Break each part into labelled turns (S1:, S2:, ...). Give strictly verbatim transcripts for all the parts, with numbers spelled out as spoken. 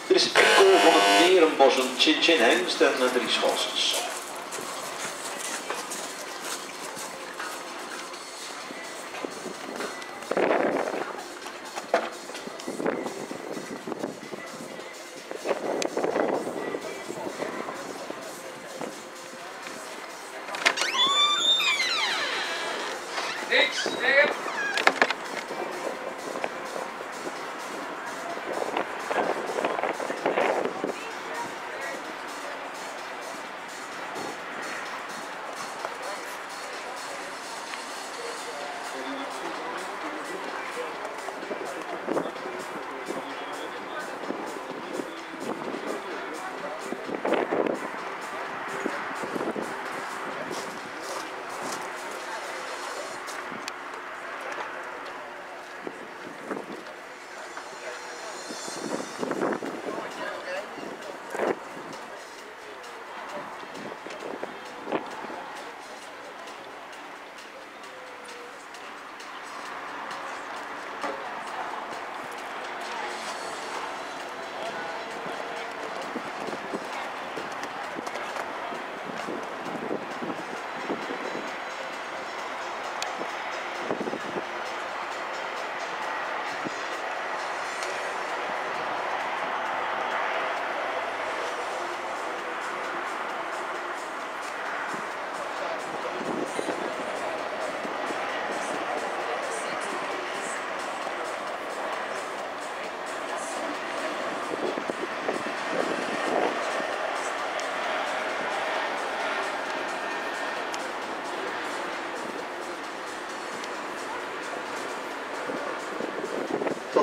S1: Er is Echo van het Nerenbos, een Chin-Chin hengst en drie schossels.
S2: Niks, tegen.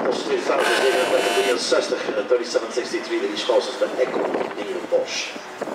S3: tweeduizend zevenendertig drieënzestig, drieëndertig zesentachtig, die schouwers met Echo Nerenbos.